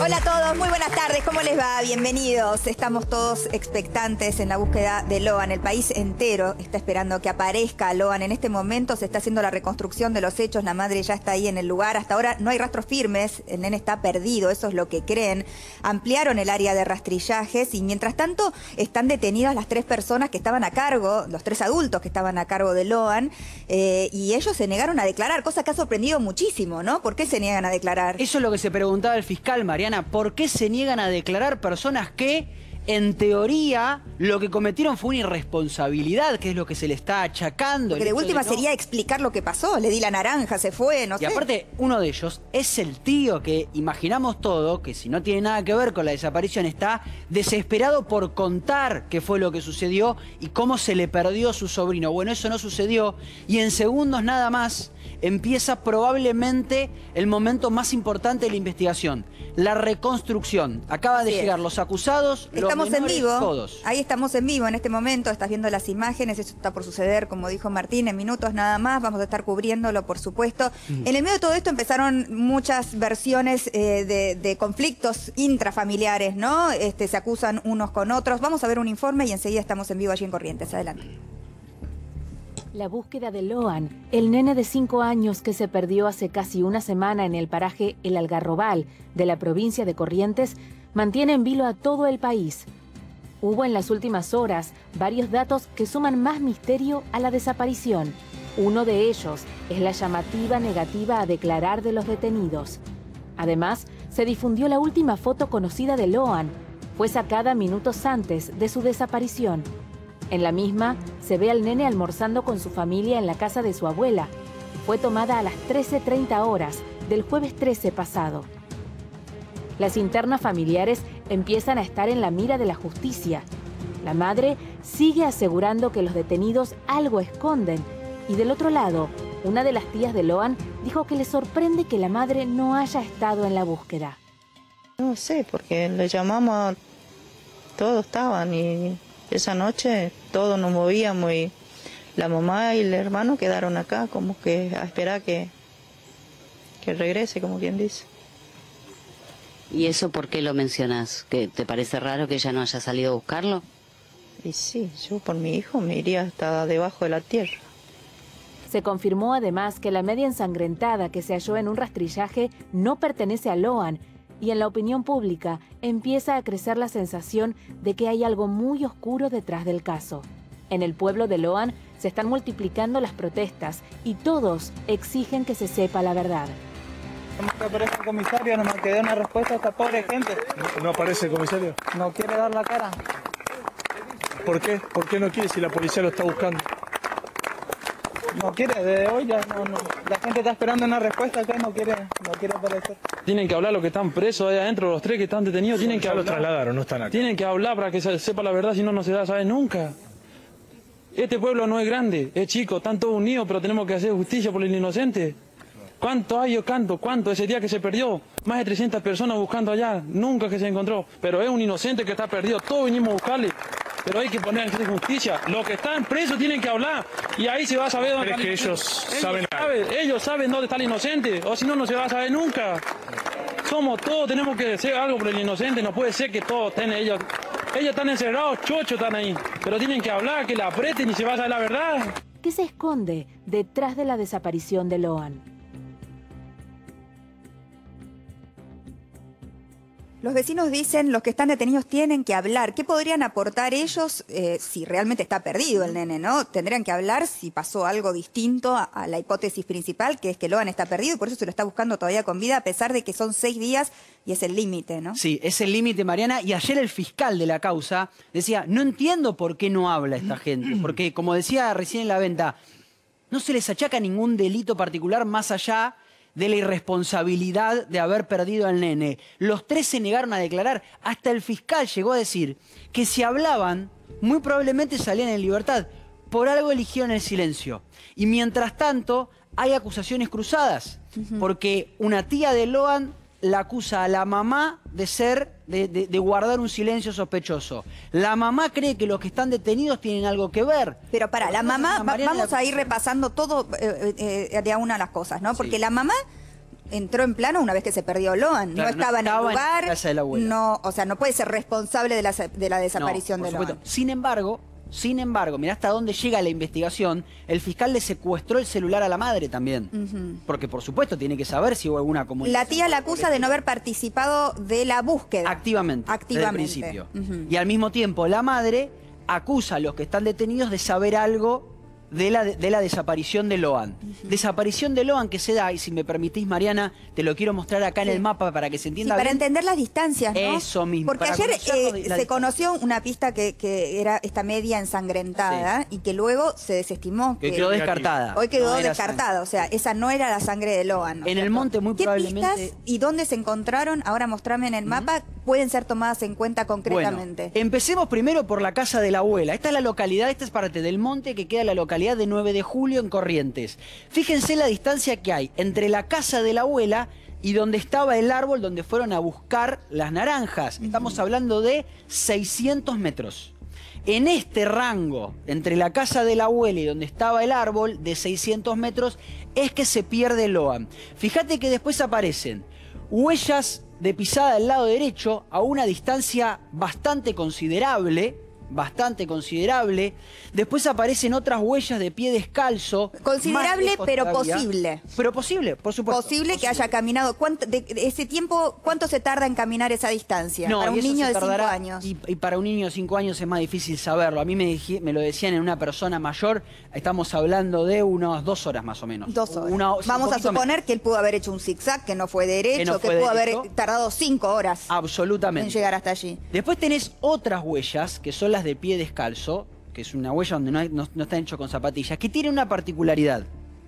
Hola a todos, muy buenas tardes, ¿cómo les va? Bienvenidos. Estamos todos expectantes en la búsqueda de Loan. El país entero está esperando que aparezca Loan. En este momento se está haciendo la reconstrucción de los hechos, la madre ya está ahí en el lugar. Hasta ahora no hay rastros firmes, el nene está perdido, eso es lo que creen. Ampliaron el área de rastrillajes y mientras tanto están detenidas las 3 personas que estaban a cargo, los 3 adultos que estaban a cargo de Loan, y ellos se negaron a declarar, cosa que ha sorprendido muchísimo, ¿no? ¿Por qué se niegan a declarar? Eso es lo que se preguntaba el fiscal, Mariana. ¿Por qué se niegan a declarar personas que, en teoría, lo que cometieron fue una irresponsabilidad, que es lo que se le está achacando? Porque de última sería explicar lo que pasó. Le di la naranja, se fue, no sé. Y aparte, uno de ellos es el tío que imaginamos todo, que si no tiene nada que ver con la desaparición, está desesperado por contar qué fue lo que sucedió y cómo se le perdió su sobrino. Bueno, eso no sucedió y en segundos nada más empieza probablemente el momento más importante de la investigación, la reconstrucción. Acaban de llegar los acusados, estamos los menores, en vivo, todos. Ahí estamos en vivo en este momento, estás viendo las imágenes, eso está por suceder, como dijo Martín, en minutos nada más, vamos a estar cubriéndolo, por supuesto. En el medio de todo esto empezaron muchas versiones de conflictos intrafamiliares, ¿no? Se acusan unos con otros. Vamos a ver un informe y enseguida estamos en vivo allí en Corrientes. Adelante. La búsqueda de Loan, el nene de 5 años que se perdió hace casi una semana en el paraje El Algarrobal de la provincia de Corrientes, mantiene en vilo a todo el país. Hubo en las últimas horas varios datos que suman más misterio a la desaparición. Uno de ellos es la llamativa negativa a declarar de los detenidos. Además, se difundió la última foto conocida de Loan. Fue sacada minutos antes de su desaparición. En la misma, se ve al nene almorzando con su familia en la casa de su abuela. Fue tomada a las 13:30 horas del jueves 13 pasado. Las internas familiares empiezan a estar en la mira de la justicia. La madre sigue asegurando que los detenidos algo esconden. Y del otro lado, una de las tías de Loan dijo que le sorprende que la madre no haya estado en la búsqueda. No sé, porque le llamamos, todos estaban y esa noche todos nos movíamos y la mamá y el hermano quedaron acá como que a esperar que regrese, como quien dice. ¿Y eso por qué lo mencionas? ¿Que te parece raro que ella no haya salido a buscarlo? Y sí, yo por mi hijo me iría hasta debajo de la tierra. Se confirmó además que la media ensangrentada que se halló en un rastrillaje no pertenece a Loan, y en la opinión pública empieza a crecer la sensación de que hay algo muy oscuro detrás del caso. En el pueblo de Loan se están multiplicando las protestas y todos exigen que se sepa la verdad. ¿Cómo que aparece el comisario? No me quedé una respuesta a esta pobre gente. ¿No aparece el comisario? No quiere dar la cara. ¿Por qué? ¿Por qué no quiere si la policía lo está buscando? No quiere, desde hoy ya no. La gente está esperando una respuesta que no quiere aparecer. Tienen que hablar los que están presos ahí adentro, los 3 que están detenidos, tienen que ya hablar. los trasladaron, no están acá. Tienen que hablar para que se sepa la verdad, si no, no se da a saber nunca. Este pueblo no es grande, es chico, están todos unidos, pero tenemos que hacer justicia por el inocente. ¿Cuánto hay, yo canto? ¿Cuánto? Ese día que se perdió, más de 300 personas buscando allá, nunca que se encontró. Pero es un inocente que está perdido, todos venimos a buscarle. Pero hay que poner en justicia. Los que están presos tienen que hablar y ahí se va a saber dónde está el inocente. Ellos saben dónde está el inocente, o si no, no se va a saber nunca. Somos todos, tenemos que hacer algo por el inocente, no puede ser que todos estén ellos. Ellos están encerrados, chochos están ahí, pero tienen que hablar, que la aprieten y se va a saber la verdad. ¿Qué se esconde detrás de la desaparición de Loan? Los vecinos dicen, los que están detenidos tienen que hablar. ¿Qué podrían aportar ellos si realmente está perdido el nene, ¿no? Tendrían que hablar si pasó algo distinto a la hipótesis principal, que es que Loan está perdido y por eso se lo está buscando todavía con vida, a pesar de que son 6 días y es el límite, ¿no? Sí, es el límite, Mariana. Y ayer el fiscal de la causa decía, no entiendo por qué no habla esta gente. Porque, como decía recién en la venta, no se les achaca ningún delito particular más allá de la irresponsabilidad de haber perdido al nene. Los 3 se negaron a declarar. Hasta el fiscal llegó a decir que si hablaban, muy probablemente salían en libertad. Por algo eligieron el silencio. Y mientras tanto, hay acusaciones cruzadas. Porque una tía de Loan la acusa a la mamá de guardar un silencio sospechoso. La mamá cree que los que están detenidos tienen algo que ver. Pero para la mamá, vamos a ir repasando todo de a una las cosas, ¿no? Porque la mamá entró en plano una vez que se perdió Loan. Claro, no estaba en el en la lugar. casa de la abuela. No, o sea, no puede ser responsable de la desaparición No, de por Loan. supuesto. Sin embargo, mirá hasta dónde llega la investigación. El fiscal le secuestró el celular a la madre también. Porque, por supuesto, tiene que saber si hubo alguna comunicación. La tía la acusa de no haber participado de la búsqueda. Activamente. Desde el principio. Y al mismo tiempo, la madre acusa a los que están detenidos de saber algo de la desaparición de Loan. Desaparición de Loan que se da, y si me permitís, Mariana, te lo quiero mostrar acá en el mapa para que se entienda para bien. entender las distancias, ¿no? Eso mismo. Porque para ayer conocer se conoció una pista que era esta media ensangrentada y que luego se desestimó. Que quedó descartada. Hoy quedó No era descartada, o sea, esa no era la sangre de Loan. ¿no? En el monte muy ¿Qué probablemente... pistas y dónde se encontraron, ahora mostrame en el mapa, pueden ser tomadas en cuenta concretamente? Bueno, empecemos primero por la casa de la abuela. Esta es la localidad, esta es parte del monte que queda en la localidad de 9 de julio en Corrientes. Fíjense la distancia que hay entre la casa de la abuela y donde estaba el árbol donde fueron a buscar las naranjas. Estamos hablando de 600 metros. En este rango, entre la casa de la abuela y donde estaba el árbol, de 600 metros, es que se pierde Loan. Fíjate que después aparecen huellas de pisada del lado derecho a una distancia bastante considerable. Después aparecen otras huellas de pie descalzo. Considerable, más lejos pero todavía. posible. Pero posible, por supuesto. Posible que haya caminado. De ese tiempo, ¿cuánto se tarda en caminar esa distancia? No, para y un eso niño se de 5 tardará, años. Y para un niño de 5 años es más difícil saberlo. A mí me lo decían en una persona mayor. Estamos hablando de unas 2 horas más o menos. 2 horas. Vamos a suponer que él pudo haber hecho un zigzag, que no fue derecho, que pudo haber tardado 5 horas. Absolutamente. En llegar hasta allí. Después tenés otras huellas, que son las de pie descalzo, que es una huella donde no está hecho con zapatillas, que tiene una particularidad.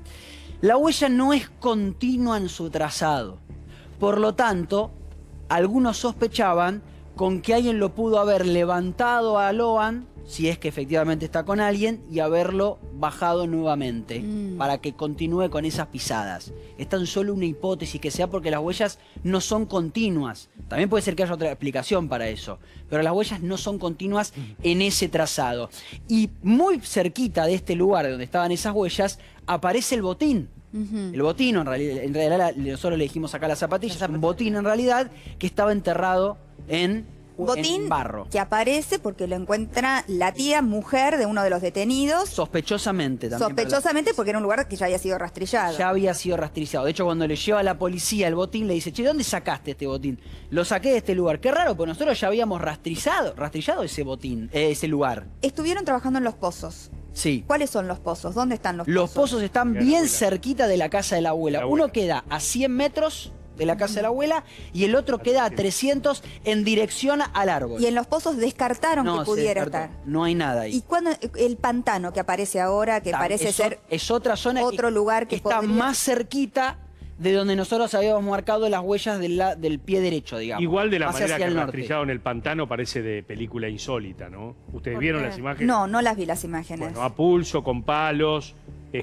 La huella no es continua en su trazado. Por lo tanto, algunos sospechaban con que alguien lo pudo haber levantado a Loan, si es que efectivamente está con alguien, y haberlo bajado nuevamente para que continúe con esas pisadas. Es tan solo una hipótesis que sea porque las huellas no son continuas. También puede ser que haya otra explicación para eso, pero las huellas no son continuas en ese trazado. Y muy cerquita de este lugar donde estaban esas huellas aparece el botín. El botín, en realidad nosotros le dijimos acá las zapatillas, un botín en realidad que estaba enterrado en botín barro. Que aparece porque lo encuentra la tía mujer de uno de los detenidos. Sospechosamente también. Sospechosamente porque era un lugar que ya había sido rastrillado. Ya había sido rastrillado. De hecho, cuando le lleva a la policía el botín, le dice, che, ¿dónde sacaste este botín? Lo saqué de este lugar. Qué raro, porque nosotros ya habíamos rastrillado ese botín, ese lugar. Estuvieron trabajando en los pozos. Sí. ¿Cuáles son los pozos? ¿Dónde están los pozos? Los pozos están bien cerquita de la casa de la abuela. Uno queda a 100 metros de la casa de la abuela y el otro queda a 300 en dirección al árbol. Y en los pozos descartaron que pudiera estar. No hay nada ahí. ¿Y cuando el pantano que aparece ahora, que parece ser es otra zona, otro lugar que está más cerquita de donde nosotros habíamos marcado las huellas del pie derecho, digamos. Igual de la más manera hacia que el rastrillado en el pantano parece de película insólita, ¿no? ¿Ustedes vieron las imágenes? No, no las vi las imágenes. Bueno, a pulso, con palos,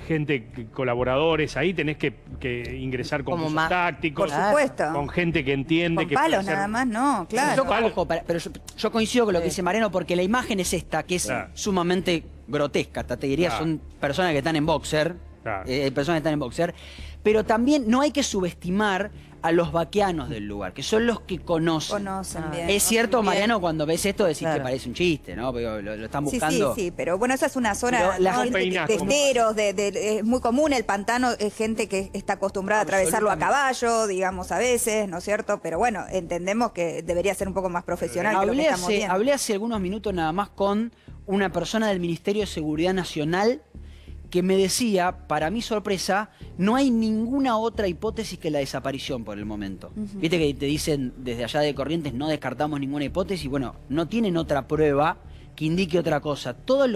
colaboradores, ahí tenés que ingresar con buzos tácticos. Por supuesto. Con gente que entiende. Con que palos nada más, no, claro. Pero yo coincido con lo que dice Mariano, porque la imagen es esta, que es sumamente grotesca. Hasta te diría, son personas que están en boxer, personas que están en boxer, pero también no hay que subestimar a los vaqueanos del lugar, que son los que conocen. Bien. Es cierto, Mariano, cuando ves esto decís que parece un chiste, ¿no? Porque lo están buscando. Sí, pero bueno, esa es una zona de esteros, es muy común el pantano, es gente que está acostumbrada a atravesarlo a caballo, digamos, a veces, ¿no es cierto? Pero bueno, entendemos que debería ser un poco más profesional que lo que estamos viendo. Hablé hace algunos minutos nada más con una persona del Ministerio de Seguridad Nacional que me decía, para mi sorpresa, no hay ninguna otra hipótesis que la desaparición por el momento. Viste que te dicen desde allá de Corrientes, no descartamos ninguna hipótesis. Bueno, no tienen otra prueba que indique otra cosa. Todas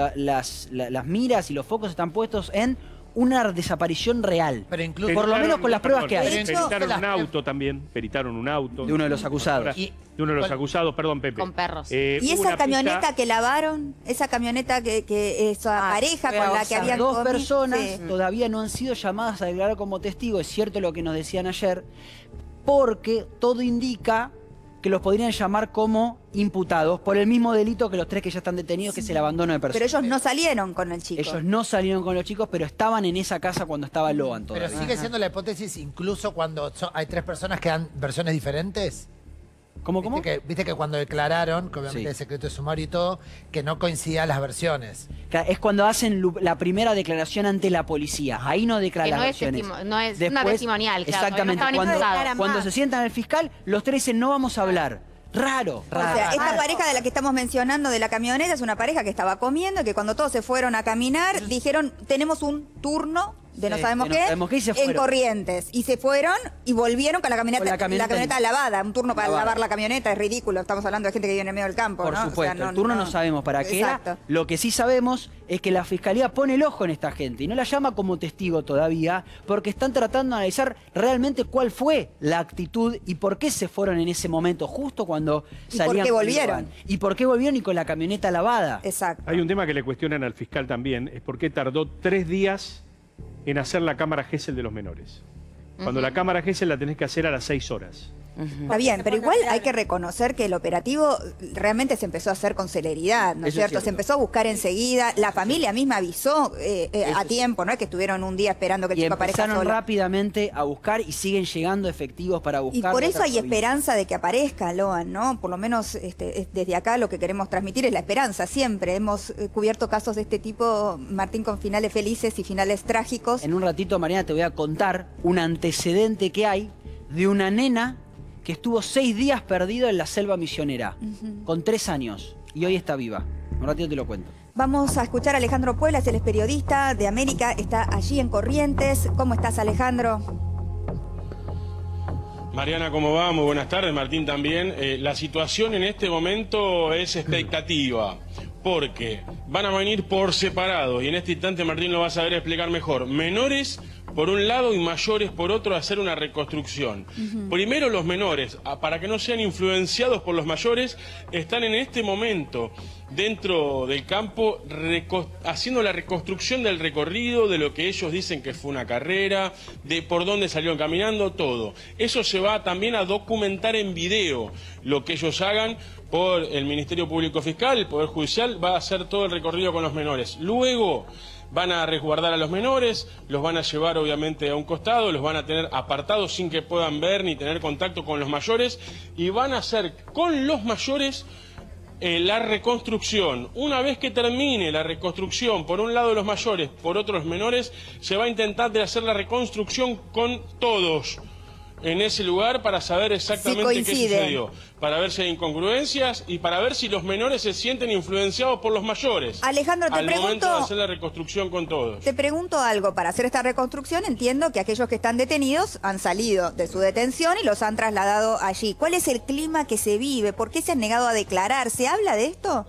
las miras y los focos están puestos en una desaparición real. Pero incluso, por lo menos con las pruebas que hay. Peritaron un auto también, peritaron un auto. De uno de los acusados. De uno de los acusados, perdón, Pepe. Con perros. ¿Y esa camioneta que lavaron? Esa camioneta que esa pareja con la que habían dos personas todavía no han sido llamadas a declarar como testigo. Es cierto lo que nos decían ayer, porque todo indica que los podrían llamar como imputados por el mismo delito que los 3 que ya están detenidos, que es el abandono de personas. Pero ellos no salieron con el chico. Ellos no salieron con los chicos, pero estaban en esa casa cuando estaba Loan todavía. Pero sigue siendo la hipótesis incluso cuando hay 3 personas que dan versiones diferentes. ¿Cómo? Viste que cuando declararon, que obviamente Sí. el secreto de sumario y todo, que no coincidían las versiones. Es cuando hacen la primera declaración ante la policía. Ahí no declaran Que no las es versiones. no es una Después, testimonial, claro. Exactamente. No estaban Cuando se sientan al fiscal, los 3 dicen no vamos a hablar. Raro. O sea, esta pareja de la que estamos mencionando de la camioneta es una pareja que estaba comiendo y que cuando todos se fueron a caminar dijeron tenemos un turno de no Sí, sabemos de no sabemos qué, y se en fueron. Corrientes. Y se fueron y volvieron con la camioneta lavada. Un turno para lavada. lavar la camioneta es ridículo. Estamos hablando de gente que vive en el medio del campo, Por ¿no? supuesto, O sea, el turno no sabemos para qué Exacto. era. Lo que sí sabemos es que la Fiscalía pone el ojo en esta gente y no la llama como testigo todavía porque están tratando de analizar realmente cuál fue la actitud y por qué se fueron en ese momento, justo cuando ¿Y salían. por qué con volvieron? Loan. Y por qué volvieron y con la camioneta lavada. Exacto. Hay un tema que le cuestionan al fiscal también, es por qué tardó 3 días en hacer la cámara Gesell de los menores. Cuando la cámara Gesell la tenés que hacer a las 6 horas. Está bien, pero igual hay que reconocer que el operativo realmente se empezó a hacer con celeridad, ¿no es Eso es cierto? cierto. Se empezó a buscar enseguida, la familia misma avisó a tiempo, no es que estuvieron un día esperando que el Y chico aparezca empezaron solo. rápidamente a buscar y siguen llegando efectivos para Y buscar. por eso hay esperanza de que aparezca Loan, ¿no? Por lo menos desde acá lo que queremos transmitir es la esperanza, siempre. Hemos cubierto casos de este tipo, Martín, con finales felices y finales trágicos. En un ratito, Mariana, te voy a contar un antecedente que hay de una nena que estuvo 6 días perdido en la selva misionera, con 3 años, y hoy está viva. Un ratito te lo cuento. Vamos a escuchar a Alejandro Pueblas, él es periodista de América, está allí en Corrientes. ¿Cómo estás, Alejandro? Mariana, ¿cómo va? Muy buenas tardes, Martín también. La situación en este momento es expectativa, porque van a venir por separado, y en este instante Martín lo va a saber explicar mejor. Menores por un lado y mayores por otro a hacer una reconstrucción. Primero los menores, para que no sean influenciados por los mayores, están en este momento dentro del campo haciendo la reconstrucción del recorrido, de lo que ellos dicen que fue una carrera, de por dónde salieron caminando, todo. Eso se va también a documentar en video, lo que ellos hagan por el Ministerio Público Fiscal, el Poder Judicial, va a hacer todo el recorrido con los menores. Luego van a resguardar a los menores, los van a llevar obviamente a un costado, los van a tener apartados sin que puedan ver ni tener contacto con los mayores, y van a hacer con los mayores la reconstrucción. Una vez que termine la reconstrucción, por un lado los mayores, por otro los menores, se va a intentar de hacer la reconstrucción con todos en ese lugar para saber exactamente qué sucedió, para ver si hay incongruencias y para ver si los menores se sienten influenciados por los mayores. Alejandro, al momento de hacer la reconstrucción con todos. Te pregunto algo, para hacer esta reconstrucción entiendo que aquellos que están detenidos han salido de su detención y los han trasladado allí. ¿Cuál es el clima que se vive? ¿Por qué se han negado a declarar? ¿Se habla de esto?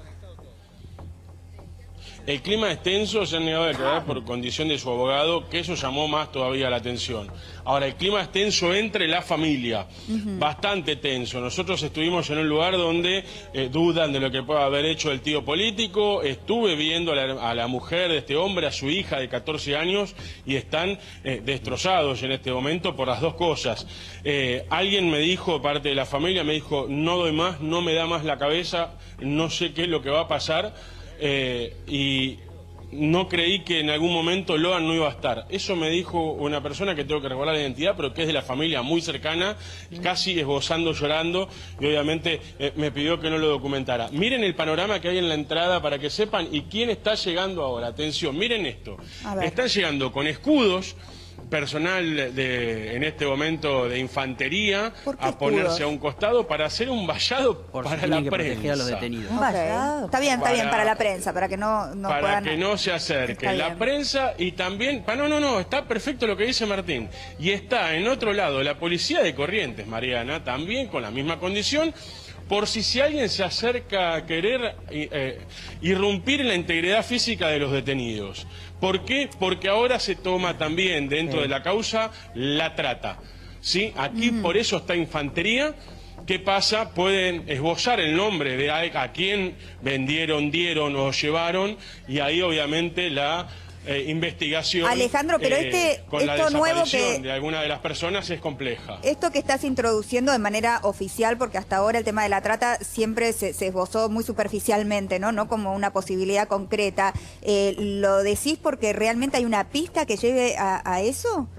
El clima es tenso, se han negado a declarar por condición de su abogado, que eso llamó más todavía la atención. Ahora, el clima es tenso entre la familia, bastante tenso. Nosotros estuvimos en un lugar donde dudan de lo que pueda haber hecho el tío político, estuve viendo a la mujer de este hombre, a su hija de 14 años, y están destrozados en este momento por las dos cosas. Alguien me dijo, parte de la familia, me dijo, no doy más, no me da más la cabeza, no sé qué es lo que va a pasar. Y no creí que en algún momento Loan no iba a estar. Eso me dijo una persona que tengo que recordar la identidad, pero que es de la familia muy cercana, casi esbozando, llorando, y obviamente me pidió que no lo documentara. Miren el panorama que hay en la entrada para que sepan y quién está llegando ahora. Atención, miren esto. Están llegando con escudos, personal en este momento de infantería, a ponerse a un costado para hacer un vallado para la prensa. A los detenidos. Está bien, para la prensa, para que no para puedan... que no se acerque la prensa, y también, no, está perfecto lo que dice Martín, y está en otro lado la policía de Corrientes, Mariana, también con la misma condición, por si alguien se acerca a querer irrumpir en la integridad física de los detenidos. ¿Por qué? Porque ahora se toma también dentro de la causa la trata, ¿sí? Aquí por eso está infantería. ¿Qué pasa? Pueden esbozar el nombre de a quién vendieron, dieron o llevaron, y ahí obviamente la investigación. Alejandro, pero con la esto nuevo desaparición de alguna de las personas es compleja. Esto que estás introduciendo de manera oficial, porque hasta ahora el tema de la trata siempre se esbozó muy superficialmente, ¿no? No como una posibilidad concreta. ¿Lo decís porque realmente hay una pista que lleve a eso?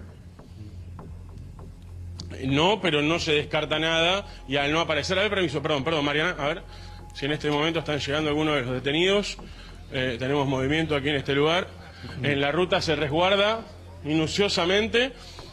No, pero no se descarta nada y al no aparecer... A ver, permiso, perdón, Mariana, a ver si en este momento están llegando algunos de los detenidos. Tenemos movimiento aquí en este lugar. En la ruta se resguarda minuciosamente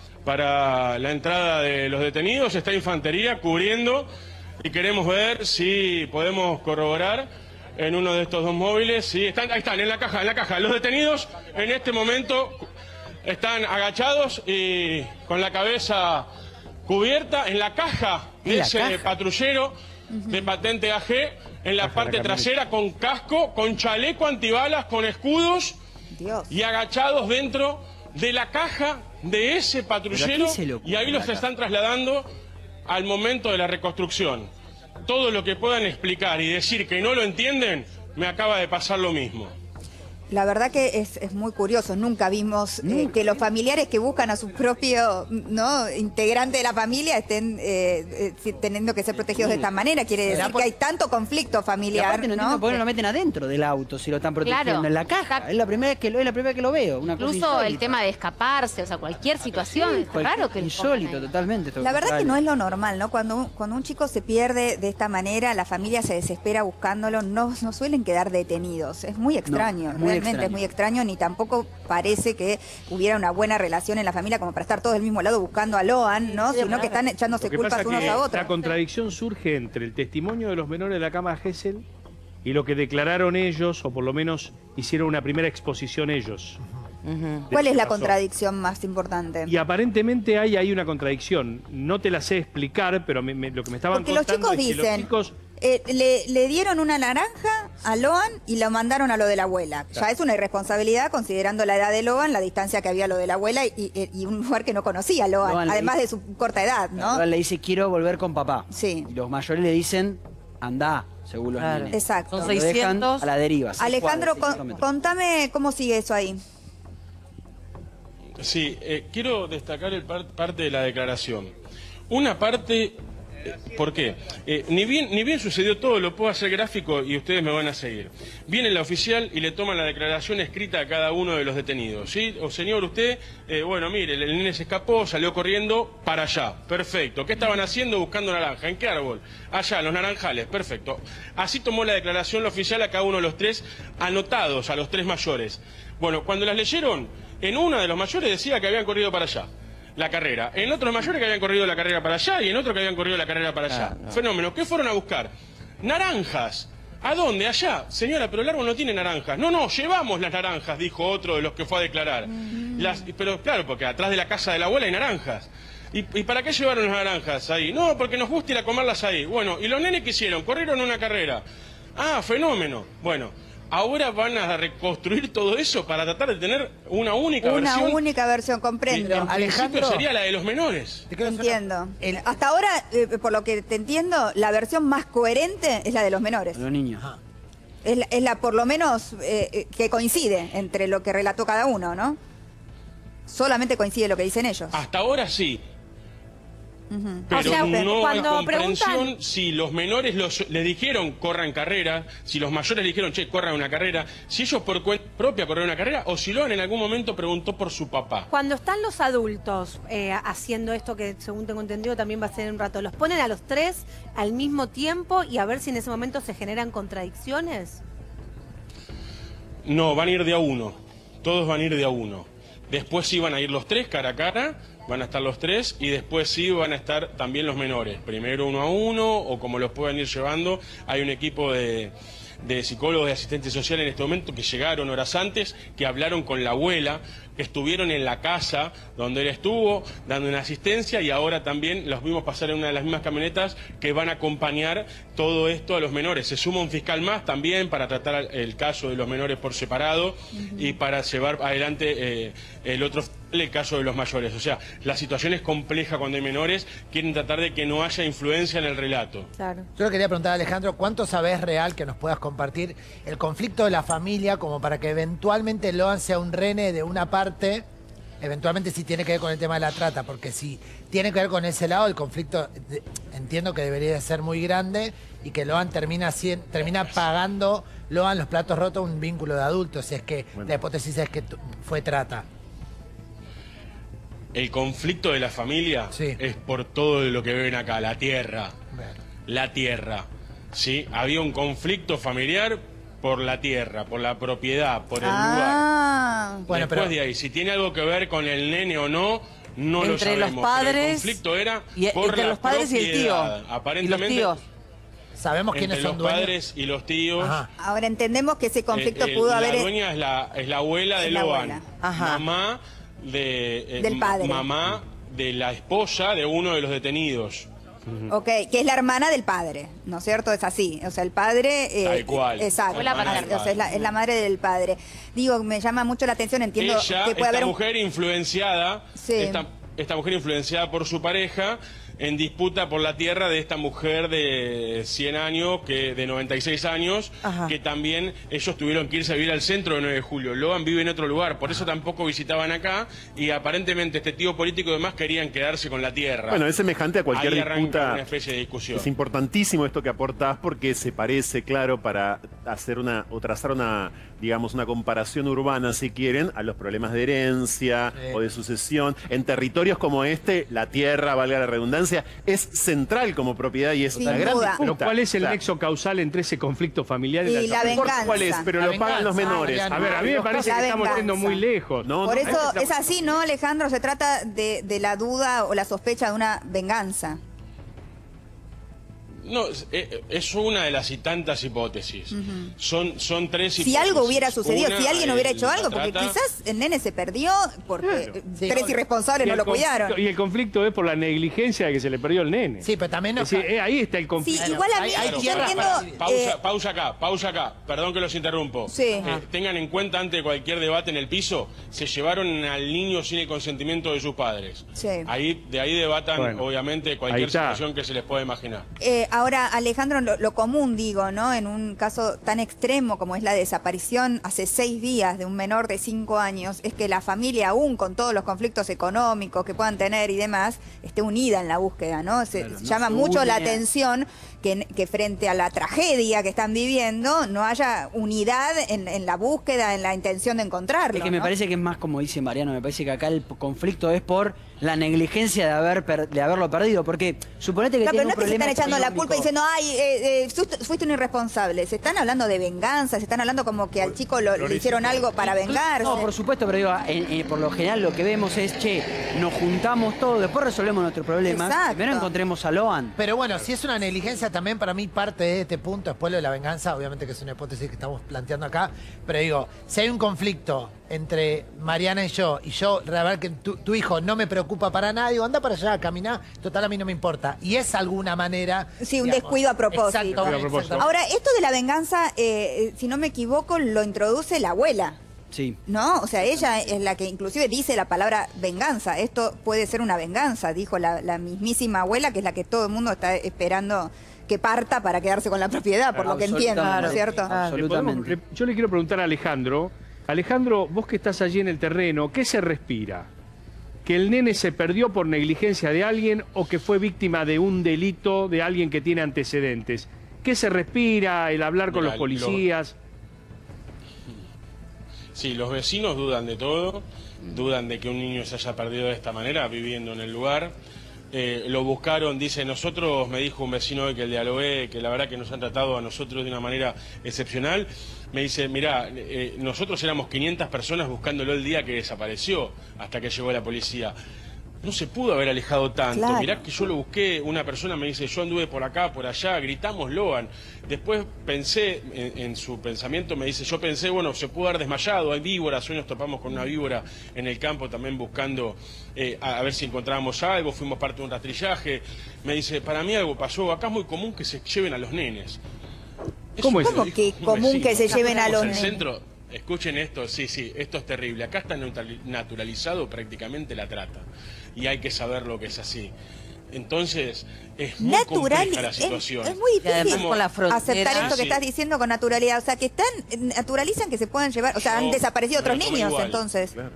para la entrada de los detenidos. Está infantería cubriendo y queremos ver si podemos corroborar en uno de estos dos móviles. Sí, ahí están, en la caja. Los detenidos en este momento están agachados y con la cabeza cubierta en la caja de ese patrullero de patente AG, en la parte trasera, con casco, con chaleco antibalas, con escudos y agachados dentro de la caja de ese patrullero, y ahí los están trasladando al momento de la reconstrucción. Todo lo que puedan explicar y decir que no lo entienden, me acaba de pasar lo mismo. La verdad que es muy curioso, nunca vimos que los familiares que buscan a su propio integrante de la familia estén teniendo que ser protegidos de esta manera. Quiere decir que hay tanto conflicto familiar. Aparte, no entiendo por qué no lo meten adentro del auto si lo están protegiendo, en la caja. Es la primera vez que lo veo. Una Incluso el tema de escaparse, o sea, cualquier situación. Es raro que insólito, totalmente. La verdad que no es lo normal, ¿no? Cuando un chico se pierde de esta manera, la familia se desespera buscándolo, no suelen quedar detenidos. Es muy extraño. Realmente es muy extraño, ni tampoco parece que hubiera una buena relación en la familia como para estar todos del mismo lado buscando a Loan, ¿no? Sino que están echándose culpas unos a otros. La contradicción surge entre el testimonio de los menores de la cama Gesell y lo que declararon ellos, o por lo menos hicieron una primera exposición ellos. ¿Cuál es la contradicción más importante? Y aparentemente hay una contradicción. No te la sé explicar, pero lo que me estaban contando los chicos dicen, los chicos le dieron una naranja a Loan y lo mandaron a lo de la abuela. Ya es una irresponsabilidad considerando la edad de Loan, la distancia que había a lo de la abuela y un lugar que no conocía a Loan, además de su corta edad, ¿no? Loan le dice, quiero volver con papá. Sí. Y los mayores le dicen, andá, según los nenes. Exacto. Son 600. A la deriva. Alejandro, contame cómo sigue eso ahí. Sí, quiero destacar parte de la declaración. Una parte, ¿por qué? Ni bien sucedió todo, lo puedo hacer gráfico y ustedes me van a seguir. Viene la oficial y le toman la declaración escrita a cada uno de los detenidos, ¿sí? O señor, usted, bueno, mire, el nene se escapó, salió corriendo para allá, perfecto. ¿Qué estaban haciendo? Buscando naranja. ¿En qué árbol? Allá, los naranjales, perfecto. Así tomó la declaración la oficial a cada uno de los tres anotados, a los tres mayores. Bueno, cuando las leyeron, en una de los mayores decía que habían corrido para allá la carrera, en otros mayores que habían corrido la carrera para allá y en otro que habían corrido la carrera para allá. Fenómeno. ¿Qué fueron a buscar? Naranjas. ¿A dónde? Allá. Señora, pero el árbol no tiene naranjas. No, llevamos las naranjas, dijo otro de los que fue a declarar. Pero claro, porque atrás de la casa de la abuela hay naranjas. ¿Y para qué llevaron las naranjas ahí? No, porque nos gusta ir a comerlas ahí. Bueno, ¿y los nenes qué hicieron? Corrieron una carrera. Ah, fenómeno. Bueno, ahora van a reconstruir todo eso para tratar de tener una única versión. Una única versión, comprendo. En principio sería la de los menores. Entiendo. Hasta ahora, por lo que te entiendo, la versión más coherente es la de los menores. Los niños. Es la por lo menos que coincide entre lo que relató cada uno, ¿no? Solamente coincide lo que dicen ellos. Hasta ahora sí. Pero o sea, no hay comprensión si los menores le dijeron corran carrera, si los mayores le dijeron che, corran una carrera, si ellos por cuenta propia corrieron una carrera o si Loan en algún momento preguntó por su papá. Cuando están los adultos haciendo esto que según tengo entendido también va a ser en un rato, ¿los ponen a los tres al mismo tiempo y a ver si en ese momento se generan contradicciones? No, van a ir de a uno, todos van a ir de a uno. Después sí van a ir los tres cara a cara, van a estar los tres y después sí van a estar también los menores. Primero uno a uno o como los puedan ir llevando. Hay un equipo de psicólogos, de asistentes sociales en este momento que llegaron horas antes, que hablaron con la abuela, que estuvieron en la casa donde él estuvo, dando una asistencia, y ahora también los vimos pasar en una de las mismas camionetas que van a acompañar todo esto a los menores. Se suma un fiscal más también para tratar el caso de los menores por separado y para llevar adelante el caso de los mayores. O sea, la situación es compleja cuando hay menores, quieren tratar de que no haya influencia en el relato. Claro. Yo le quería preguntar a Alejandro, ¿cuánto sabés real que nos puedas compartir el conflicto de la familia como para que eventualmente Loan sea un rene de una parte, eventualmente si tiene que ver con el tema de la trata? Porque si tiene que ver con ese lado, el conflicto entiendo que debería de ser muy grande y que Loan termina pagando Loan los platos rotos un vínculo de adultos, si es que la hipótesis es que fue trata. El conflicto de la familia es por todo lo que ven acá, la tierra. La tierra. ¿Sí? Había un conflicto familiar por la tierra, por la propiedad, por el lugar. Bueno, después de ahí, si tiene algo que ver con el nene o no, no lo entre sabemos. los padres, pero el conflicto era por entre la los padres y el tío. Aparentemente, y los tíos. Sabemos quiénes son los dueños. padres y los tíos. Ajá. Ahora entendemos que ese conflicto pudo haber... La dueña es la abuela de Loan. Mamá del padre. Mamá de la esposa de uno de los detenidos. Ok, que es la hermana del padre, ¿no es cierto? Es así, o sea, el padre... Tal cual. Exacto, La hermana o sea, es la madre del padre. Digo, me llama mucho la atención, entiendo que puede haber... Mujer influenciada, esta mujer influenciada por su pareja, en disputa por la tierra de esta mujer de 100 años, de 96 años, que también ellos tuvieron que irse a vivir al centro de 9 de julio. Loan vive en otro lugar, por eso tampoco visitaban acá, y aparentemente este tío político y demás querían quedarse con la tierra. Bueno, es semejante a cualquier Ahí arranca disputa. una especie de discusión. Es importantísimo esto que aportás porque se parece, claro, para hacer trazar una, digamos, una comparación urbana, si quieren, a los problemas de herencia o de sucesión. En territorios como este, la tierra, valga la redundancia, es central como propiedad y es una gran disputa. Pero ¿cuál es el nexo causal entre ese conflicto familiar y la venganza? ¿Cuál es? Pero lo pagan los menores. A ver, a mí me parece que estamos yendo muy lejos. Por eso es así, ¿no, Alejandro? Se trata de la duda o la sospecha de una venganza. No, es una de las y tantas hipótesis. Son tres hipótesis. Si algo hubiera sucedido, si alguien hubiera hecho algo, porque trata. quizás el nene se perdió porque tres irresponsables no lo cuidaron. Y el conflicto es por la negligencia de que se le perdió el nene. Sí, pero también es decir, ahí está el conflicto. Sí, igual a mí Pausa acá, perdón que los interrumpo. Tengan en cuenta, antes de cualquier debate en el piso, se llevaron al niño sin el consentimiento de sus padres. De ahí debatan, obviamente, cualquier situación que se les pueda imaginar. Ahora, Alejandro, lo común, digo, ¿no? En un caso tan extremo como es la desaparición hace 6 días de un menor de 5 años, es que la familia, aún con todos los conflictos económicos que puedan tener y demás, esté unida en la búsqueda, ¿no? Llama mucho la atención que frente a la tragedia que están viviendo no haya unidad en la búsqueda, en la intención de encontrarlo. Es que me parece que es más, como dice Mariano, me parece que acá el conflicto es por la negligencia de haberlo perdido, porque suponete que tiene un problema. Pero no es que se están echando la culpa diciendo, ay, fuiste un irresponsable. Se están hablando de venganza, se están hablando como que al chico le hicieron algo para vengarse. No, por supuesto, pero digo, por lo general lo que vemos es, che, nos juntamos todos, después resolvemos nuestro problema, primero encontremos a Loan. Pero bueno, si es una negligencia también para mí parte de este punto, después lo de la venganza, obviamente que es una hipótesis que estamos planteando acá, pero digo, si hay un conflicto entre Mariana y yo la verdad que tu hijo no me preocupa para nada, digo, anda para allá, caminá, total a mí no me importa. Y es alguna manera... Sí, un descuido a propósito. Ahora, esto de la venganza, si no me equivoco, lo introduce la abuela. Sí. ¿No? O sea, ella es la que inclusive dice la palabra venganza. Esto puede ser una venganza, dijo la mismísima abuela, que es la que todo el mundo está esperando que parta para quedarse con la propiedad, por lo que entiendo, ¿no es cierto? Absolutamente. Yo le quiero preguntar a Alejandro. Alejandro, vos que estás allí en el terreno, ¿qué se respira? ¿Que el nene se perdió por negligencia de alguien o que fue víctima de un delito de alguien que tiene antecedentes? ¿Qué se respira? ¿El hablar con los policías? Sí, los vecinos dudan de todo, dudan de que un niño se haya perdido de esta manera, viviendo en el lugar. Lo buscaron, dice, me dijo un vecino que el dialogué, que la verdad que nos han tratado a nosotros de una manera excepcional. Me dice, mirá, nosotros éramos 500 personas buscándolo el día que desapareció, hasta que llegó la policía. no se pudo haber alejado tanto. Claro. Mirá que yo lo busqué, una persona me dice, yo anduve por acá, por allá, gritamos Loan. Después pensé, en su pensamiento me dice, yo pensé, bueno, se pudo haber desmayado, hay víboras, hoy nos topamos con una víbora en el campo también buscando a ver si encontrábamos algo, fuimos parte de un rastrillaje. Me dice, para mí algo pasó, acá es muy común que se lleven a los nenes. ¿Cómo es? ¿Cómo que común que se lleven a los nenes? Centro, escuchen esto, sí, esto es terrible. Acá está naturalizado prácticamente la trata. Y hay que saber lo que es así. Entonces, es muy compleja la situación. Es muy difícil con la aceptar esto que estás diciendo con naturalidad. O sea, que naturalizan que se puedan llevar, o sea, han desaparecido otros niños, igual, entonces. Claro.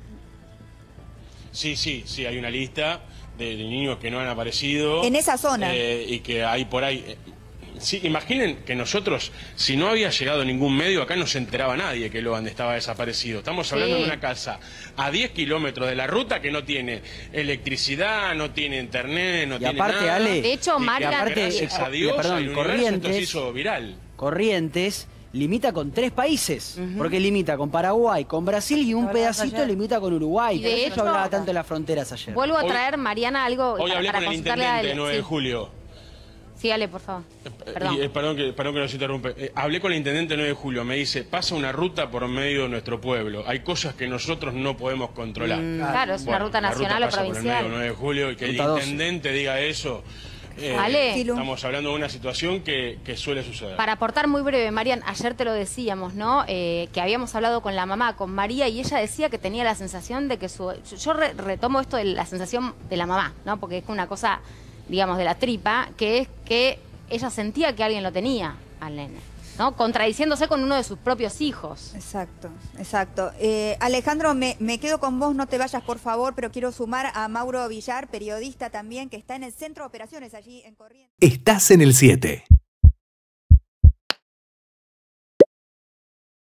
Sí, hay una lista de niños que no han aparecido. En esa zona. Y que hay por ahí... Sí, imaginen que nosotros, si no había llegado ningún medio, acá no se enteraba nadie que Loan estaba desaparecido. Estamos hablando de una casa a 10 kilómetros de la ruta que no tiene electricidad, no tiene internet, no tiene aparte, nada. Ale, de hecho, Marian, gracias a Dios, el universo se hizo viral. Corrientes limita con 3 países, porque limita con Paraguay, con Brasil y un pedacito limita con Uruguay. Y de hecho, yo hablaba tanto de las fronteras ayer. Vuelvo a traer, Mariana, algo hoy hablé para con el consultarle intendente a de 9 de julio. Sí, Ale, por favor. Perdón. Perdón que nos interrumpe. Hablé con el intendente 9 de julio, me dice, pasa una ruta por medio de nuestro pueblo. Hay cosas que nosotros no podemos controlar. Claro, es una ruta nacional o provincial. Por el medio 9 de julio y que el intendente diga eso. Ale. Estamos hablando de una situación que suele suceder. Para aportar muy breve, Marian, ayer te lo decíamos, ¿no? Que habíamos hablado con la mamá, con María, y ella decía que tenía la sensación de que yo retomo esto de la sensación de la mamá, ¿no? Porque es una cosa, digamos, de la tripa, que es que ella sentía que alguien lo tenía al nene, ¿no? Contradiciéndose con uno de sus propios hijos. Exacto. Alejandro, me quedo con vos, no te vayas por favor, pero quiero sumar a Mauro Villar, periodista también, que está en el Centro de Operaciones allí en Corrientes. Estás en el 7.